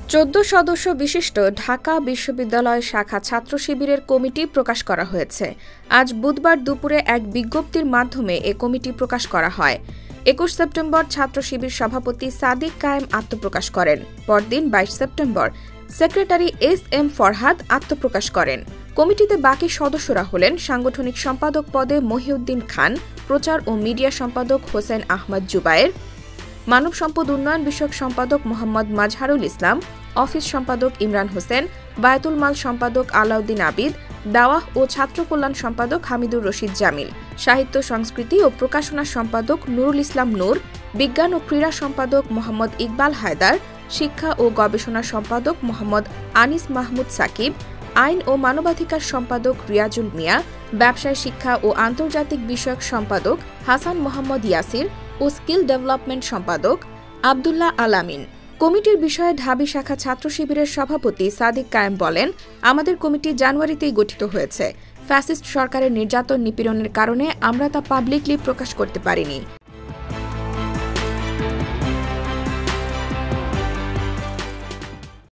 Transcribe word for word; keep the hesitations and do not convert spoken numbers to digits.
চোদ্দ সদস্য বিশিষ্ট ঢাকা বিশ্ববিদ্যালয় শাখা ছাত্র শিবিরের কমিটি প্রকাশ করা হয়েছে। আজ বুধবার দুপুরে এক বিজ্ঞপ্তির মাধ্যমে এ কমিটি প্রকাশ করা হয়। একুশ সেপ্টেম্বর ছাত্র শিবির সভাপতি সাদিক কায়েম আত্মপ্রকাশ করেন। পরদিন বাইশ September secretary S M Farhad আত্মপ্রকাশ করেন। কমিটিতে বাকি সদস্যরা হলেন সাংগঠনিক সম্পাদক পদে মহিউদ্দিন খান, প্রচার ও মিডিয়া সম্পাদক হোসেন আহমদ জুবায়ের, মানব সম্পদ উন্নয়ন বিষয়ক সম্পাদক মোহাম্মদ মাজহারুল ইসলাম, অফিস সম্পাদক ইমরান হোসেন, বায়তুল মাল সম্পাদক আলাউদ্দিন আবিদ, দাওয়াহ ও ছাত্র কল্যাণ সম্পাদক হামিদুর রশিদ জামিল, সাহিত্য সংস্কৃতি ও প্রকাশনা সম্পাদক নুরুল ইসলাম নূর, বিজ্ঞান ও ক্রীড়া সম্পাদক মোহাম্মদ ইকবাল হায়দার, শিক্ষা ও গবেষণা সম্পাদক মোহাম্মদ আনিস মাহমুদ সাকিব, আইন ও মানবাধিকার সম্পাদক রিয়াজুল মিয়া, ব্যবসায় শিক্ষা ও আন্তর্জাতিক বিষয়ক সম্পাদক হাসান মোহাম্মদ ইয়াসির ও স্কিল ডেভেলপমেন্ট সম্পাদক আবদুল্লাহ আলামিন। কমিটির বিষয়ে ঢাবি শাখা ছাত্র শিবিরের সভাপতি সাদিক কায়েম বলেন, আমাদের কমিটি জানুয়ারিতেই গঠিত হয়েছে। ফ্যাসিস্ট সরকারের নির্যাতন নিপীড়নের কারণে আমরা তা পাবলিকলি প্রকাশ করতে পারিনি।